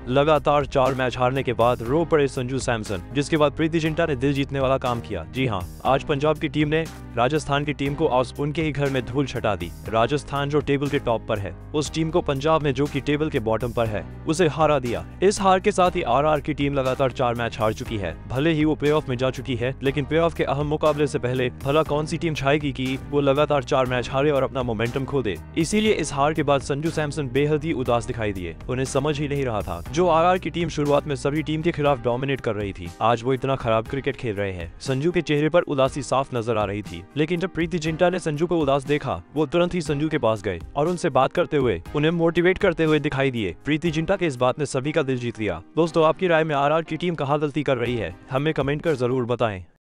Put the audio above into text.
लगातार 4 मैच हारने के बाद रो पड़े संजू सैमसन, जिसके बाद प्रीति जिंटा ने दिल जीतने वाला काम किया। जी हां, आज पंजाब की टीम ने राजस्थान की टीम को उनके ही घर में धूल छटा दी। राजस्थान जो टेबल के टॉप पर है, उस टीम को पंजाब में जो कि टेबल के बॉटम पर है, उसे हरा दिया। इस हार के साथ ही आरआर की टीम लगातार 4 मैच हार चुकी है। भले ही वो प्लेऑफ में जा चुकी है, लेकिन प्लेऑफ के अहम मुकाबले से पहले भला कौन सी टीम चाहेगी कि वो लगातार 4 मैच हारे और अपना मोमेंटम खो दे। इसीलिए इस हार के बाद संजू सैमसन बेहद ही उदास दिखाई दिए। उन्हें समझ ही नहीं रहा था, जो आरआर की टीम शुरुआत में सभी टीम के खिलाफ डोमिनेट कर रही थी, आज वो इतना खराब क्रिकेट खेल रहे हैं। संजू के चेहरे पर उदासी साफ नजर आ रही थी, लेकिन जब प्रीति जिंटा ने संजू को उदास देखा, वो तुरंत ही संजू के पास गए और उनसे बात करते हुए उन्हें मोटिवेट करते हुए दिखाई दिए। प्रीति जिंटा के इस बात ने सभी का दिल जीत लिया। दोस्तों, आपकी राय में आरआर की टीम कहाँ गलती कर रही है, हमें कमेंट कर जरूर बताएं।